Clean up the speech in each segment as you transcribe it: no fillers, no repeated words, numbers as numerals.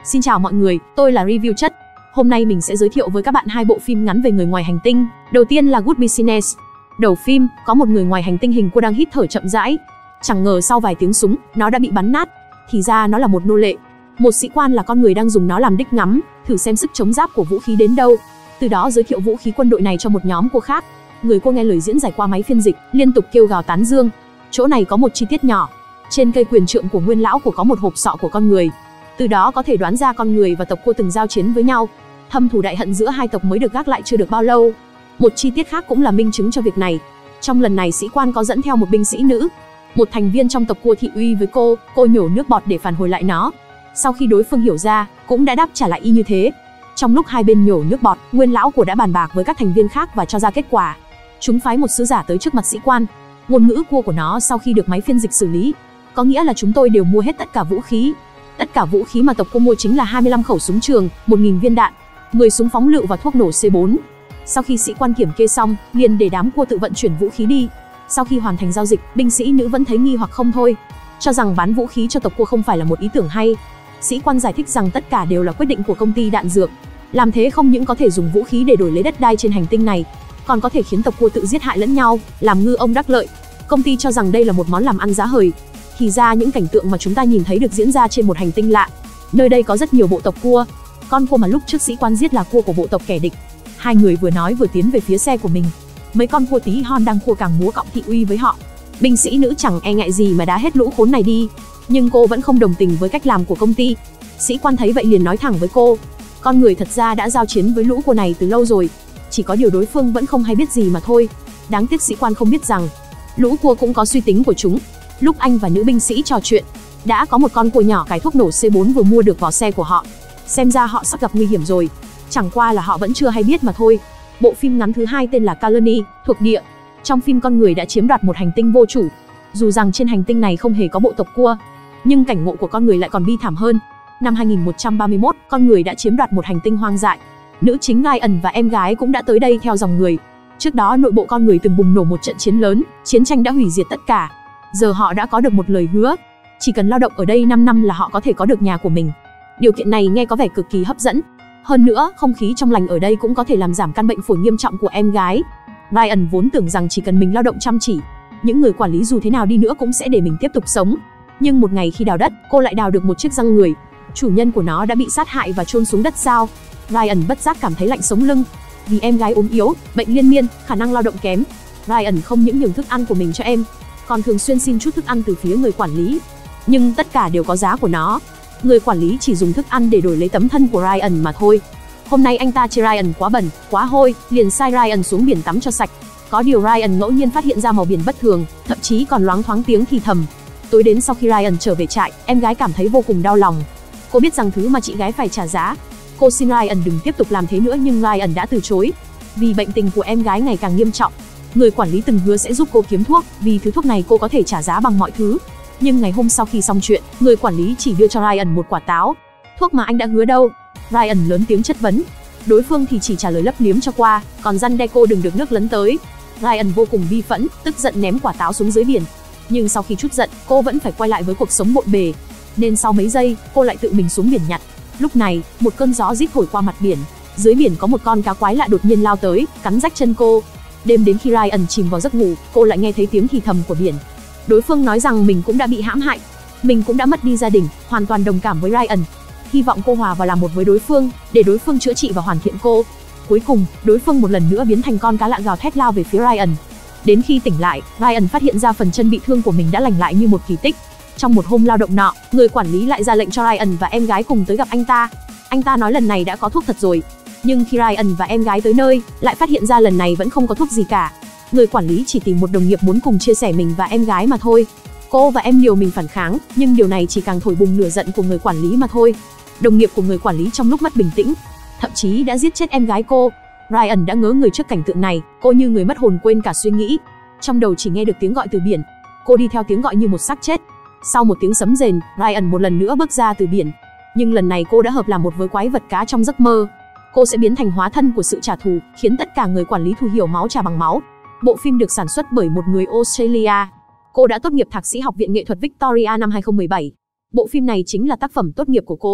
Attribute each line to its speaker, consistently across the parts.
Speaker 1: Xin chào mọi người, tôi là Review Chất. Hôm nay mình sẽ giới thiệu với các bạn hai bộ phim ngắn về người ngoài hành tinh. Đầu tiên là Good Business. Đầu phim, có một người ngoài hành tinh hình cô đang hít thở chậm rãi. Chẳng ngờ sau vài tiếng súng, nó đã bị bắn nát. Thì ra nó là một nô lệ. Một sĩ quan là con người đang dùng nó làm đích ngắm, thử xem sức chống giáp của vũ khí đến đâu. Từ đó giới thiệu vũ khí quân đội này cho một nhóm cô khác. Người cô nghe lời diễn giải qua máy phiên dịch, liên tục kêu gào tán dương. Chỗ này có một chi tiết nhỏ. Trên cây quyền trượng của nguyên lão của có một hộp sọ của con người. Từ đó có thể đoán ra con người và tộc cô từng giao chiến với nhau. Thâm thù đại hận giữa hai tộc mới được gác lại chưa được bao lâu. Một chi tiết khác cũng là minh chứng cho việc này. Trong lần này sĩ quan có dẫn theo một binh sĩ nữ. Một thành viên trong tộc cô thị uy với cô nhổ nước bọt để phản hồi lại nó. Sau khi đối phương hiểu ra, cũng đã đáp trả lại y như thế. Trong lúc hai bên nhổ nước bọt, nguyên lão của đã bàn bạc với các thành viên khác và cho ra kết quả. Chúng phái một sứ giả tới trước mặt sĩ quan. Ngôn ngữ của nó sau khi được máy phiên dịch xử lý, có nghĩa là chúng tôi đều mua hết tất cả vũ khí. Tất cả vũ khí mà tộc cô mua chính là 25 khẩu súng trường, 1000 viên đạn, 10 súng phóng lựu và thuốc nổ C4. Sau khi sĩ quan kiểm kê xong, liền để đám cua tự vận chuyển vũ khí đi. Sau khi hoàn thành giao dịch, binh sĩ nữ vẫn thấy nghi hoặc không thôi, cho rằng bán vũ khí cho tộc cô không phải là một ý tưởng hay. Sĩ quan giải thích rằng tất cả đều là quyết định của công ty đạn dược. Làm thế không những có thể dùng vũ khí để đổi lấy đất đai trên hành tinh này, còn có thể khiến tộc cô tự giết hại lẫn nhau, làm ngư ông đắc lợi. Công ty cho rằng đây là một món làm ăn giá hời. Thì ra những cảnh tượng mà chúng ta nhìn thấy được diễn ra trên một hành tinh lạ. Nơi đây có rất nhiều bộ tộc cua. Con cua mà lúc trước sĩ quan giết là cua của bộ tộc kẻ địch. Hai người vừa nói vừa tiến về phía xe của mình. Mấy con cua tí hon đang cua càng múa cọng thị uy với họ. Binh sĩ nữ chẳng e ngại gì mà đá hết lũ khốn này đi. Nhưng cô vẫn không đồng tình với cách làm của công ty. Sĩ quan thấy vậy liền nói thẳng với cô. Con người thật ra đã giao chiến với lũ cua này từ lâu rồi. Chỉ có điều đối phương vẫn không hay biết gì mà thôi. Đáng tiếc sĩ quan không biết rằng lũ cua cũng có suy tính của chúng. Lúc anh và nữ binh sĩ trò chuyện, đã có một con cua nhỏ cài thuốc nổ C4 vừa mua được vào xe của họ. Xem ra họ sắp gặp nguy hiểm rồi. Chẳng qua là họ vẫn chưa hay biết mà thôi. Bộ phim ngắn thứ hai tên là Colony, thuộc địa. Trong phim con người đã chiếm đoạt một hành tinh vô chủ. Dù rằng trên hành tinh này không hề có bộ tộc cua, nhưng cảnh ngộ của con người lại còn bi thảm hơn. Năm 2131, con người đã chiếm đoạt một hành tinh hoang dại. Nữ chính Ryan và em gái cũng đã tới đây theo dòng người. Trước đó nội bộ con người từng bùng nổ một trận chiến lớn, chiến tranh đã hủy diệt tất cả. Giờ họ đã có được một lời hứa, chỉ cần lao động ở đây 5 năm là họ có thể có được nhà của mình. Điều kiện này nghe có vẻ cực kỳ hấp dẫn. Hơn nữa, không khí trong lành ở đây cũng có thể làm giảm căn bệnh phổi nghiêm trọng của em gái. Ryan vốn tưởng rằng chỉ cần mình lao động chăm chỉ, những người quản lý dù thế nào đi nữa cũng sẽ để mình tiếp tục sống. Nhưng một ngày khi đào đất, cô lại đào được một chiếc răng người. Chủ nhân của nó đã bị sát hại và chôn xuống đất sao. Ryan bất giác cảm thấy lạnh sống lưng. Vì em gái ốm yếu, bệnh liên miên, khả năng lao động kém, Ryan không những nhường thức ăn của mình cho em, còn thường xuyên xin chút thức ăn từ phía người quản lý. Nhưng tất cả đều có giá của nó. Người quản lý chỉ dùng thức ăn để đổi lấy tấm thân của Ryan mà thôi. Hôm nay anh ta chê Ryan quá bẩn, quá hôi, liền sai Ryan xuống biển tắm cho sạch. Có điều Ryan ngẫu nhiên phát hiện ra màu biển bất thường, thậm chí còn loáng thoáng tiếng thì thầm. Tối đến sau khi Ryan trở về trại, em gái cảm thấy vô cùng đau lòng. Cô biết rằng thứ mà chị gái phải trả giá. Cô xin Ryan đừng tiếp tục làm thế nữa nhưng Ryan đã từ chối. Vì bệnh tình của em gái ngày càng nghiêm trọng, người quản lý từng hứa sẽ giúp cô kiếm thuốc, vì thứ thuốc này cô có thể trả giá bằng mọi thứ. Nhưng ngày hôm sau khi xong chuyện, người quản lý chỉ đưa cho Ryan một quả táo. Thuốc mà anh đã hứa đâu? Ryan lớn tiếng chất vấn. Đối phương thì chỉ trả lời lấp liếm cho qua, còn răn đe cô đừng được nước lấn tới. Ryan vô cùng bi phẫn, tức giận ném quả táo xuống dưới biển. Nhưng sau khi trút giận, cô vẫn phải quay lại với cuộc sống bộn bề. Nên sau mấy giây, cô lại tự mình xuống biển nhặt. Lúc này, một cơn gió rít thổi qua mặt biển. Dưới biển có một con cá quái lạ đột nhiên lao tới, cắn rách chân cô. Đêm đến khi Ryan chìm vào giấc ngủ, cô lại nghe thấy tiếng thì thầm của biển. Đối phương nói rằng mình cũng đã bị hãm hại, mình cũng đã mất đi gia đình, hoàn toàn đồng cảm với Ryan. Hy vọng cô hòa vào làm một với đối phương, để đối phương chữa trị và hoàn thiện cô. Cuối cùng, đối phương một lần nữa biến thành con cá lạ gào thét lao về phía Ryan. Đến khi tỉnh lại, Ryan phát hiện ra phần chân bị thương của mình đã lành lại như một kỳ tích. Trong một hôm lao động nọ, người quản lý lại ra lệnh cho Ryan và em gái cùng tới gặp anh ta. Anh ta nói lần này đã có thuốc thật rồi. Nhưng khi Ryan và em gái tới nơi, lại phát hiện ra lần này vẫn không có thuốc gì cả. Người quản lý chỉ tìm một đồng nghiệp muốn cùng chia sẻ mình và em gái mà thôi. Cô và em liều mình phản kháng, nhưng điều này chỉ càng thổi bùng lửa giận của người quản lý mà thôi. Đồng nghiệp của người quản lý trong lúc mất bình tĩnh, thậm chí đã giết chết em gái cô. Ryan đã ngớ người trước cảnh tượng này, cô như người mất hồn quên cả suy nghĩ. Trong đầu chỉ nghe được tiếng gọi từ biển. Cô đi theo tiếng gọi như một xác chết. Sau một tiếng sấm rền, Ryan một lần nữa bước ra từ biển. Nhưng lần này cô đã hợp làm một với quái vật cá trong giấc mơ. Cô sẽ biến thành hóa thân của sự trả thù, khiến tất cả người quản lý thù hiểu máu trả bằng máu. Bộ phim được sản xuất bởi một người Australia. Cô đã tốt nghiệp thạc sĩ Học viện Nghệ thuật Victoria năm 2017. Bộ phim này chính là tác phẩm tốt nghiệp của cô.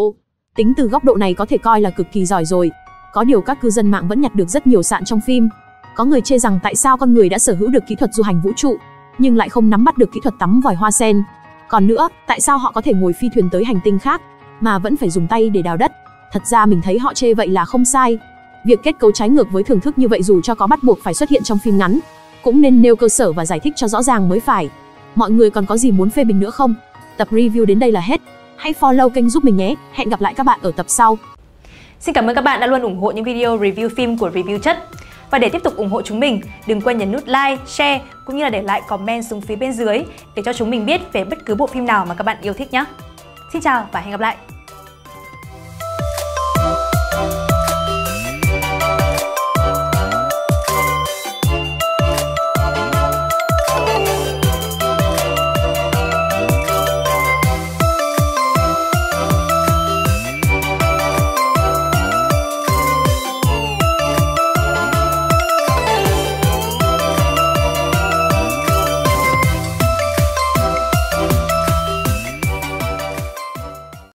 Speaker 1: Tính từ góc độ này có thể coi là cực kỳ giỏi rồi. Có điều các cư dân mạng vẫn nhặt được rất nhiều sạn trong phim. Có người chê rằng tại sao con người đã sở hữu được kỹ thuật du hành vũ trụ, nhưng lại không nắm bắt được kỹ thuật tắm vòi hoa sen. Còn nữa, tại sao họ có thể ngồi phi thuyền tới hành tinh khác, mà vẫn phải dùng tay để đào đất? Thật ra mình thấy họ chê vậy là không sai. Việc kết cấu trái ngược với thưởng thức như vậy dù cho có bắt buộc phải xuất hiện trong phim ngắn, cũng nên nêu cơ sở và giải thích cho rõ ràng mới phải. Mọi người còn có gì muốn phê bình nữa không? Tập review đến đây là hết. Hãy follow kênh giúp mình nhé. Hẹn gặp lại các bạn ở tập sau.
Speaker 2: Xin cảm ơn các bạn đã luôn ủng hộ những video review phim của Review Chất. Và để tiếp tục ủng hộ chúng mình, đừng quên nhấn nút like, share cũng như là để lại comment xuống phía bên dưới để cho chúng mình biết về bất cứ bộ phim nào mà các bạn yêu thích nhé. Xin chào và hẹn gặp lại!